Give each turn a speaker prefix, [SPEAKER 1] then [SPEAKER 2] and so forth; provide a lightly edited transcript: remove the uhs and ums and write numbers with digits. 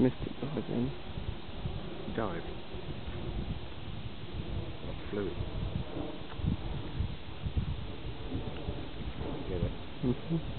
[SPEAKER 1] missed it by then.
[SPEAKER 2] Dive. Or flew. Get it.
[SPEAKER 1] Mm-hmm.